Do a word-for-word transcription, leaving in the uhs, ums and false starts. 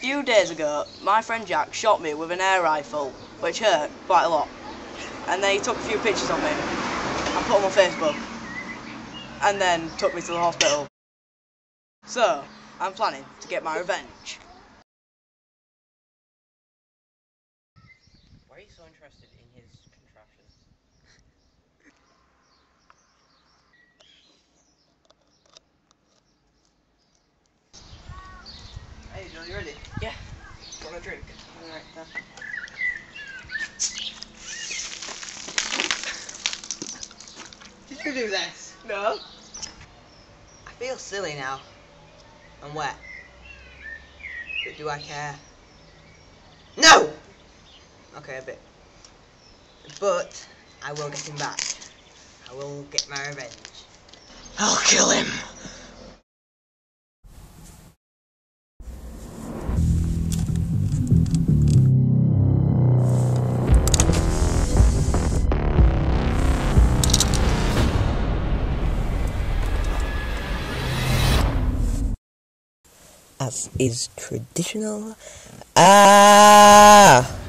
few days ago, my friend Jack shot me with an air rifle, which hurt quite a lot. And then he took a few pictures of me and put them on Facebook. And then took me to the hospital. So, I'm planning to get my revenge. Why are you so interested in his contraption? Hey Joe, you ready? Yeah. Want a drink? Alright then. Did you do this? No. I feel silly now. And wet. But do I care? No! Okay, a bit. But I will get him back. I will get my revenge. I'll kill him! As is traditional. Ah!